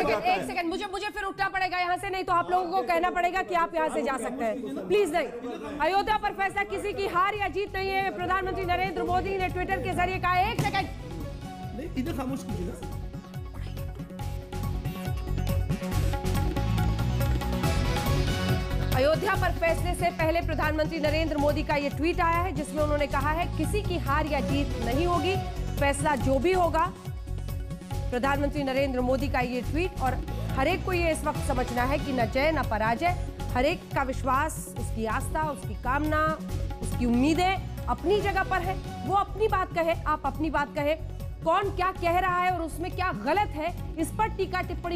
एक सेकंड, मुझे फिर उठना पड़ेगा यहाँ से, नहीं तो आप लोगों को कहना पड़ेगा कि आप यहाँ से जा सकते हैं। प्लीज नहीं, अयोध्या पर फैसला किसी की हार या जीत नहीं है, प्रधानमंत्री नरेंद्र मोदी ने ट्विटर के जरिए कहा। एक सेकंड, इधर खामोश कीजिए ना। अयोध्या पर फैसले से पहले प्रधानमंत्री नरेंद्र मोदी का यह ट्वीट आया है, जिसमें उन्होंने कहा है किसी की हार या जीत नहीं होगी, फैसला जो भी होगा। प्रधानमंत्री नरेंद्र मोदी का ये ट्वीट, और हर एक को ये इस वक्त समझना है कि न जय न पराजय, हर एक का विश्वास, उसकी आस्था, उसकी कामना, उसकी उम्मीदें अपनी जगह पर है। वो अपनी बात कहे, आप अपनी बात कहे, कौन क्या कह रहा है और उसमें क्या गलत है, इस पर टीका टिप्पणी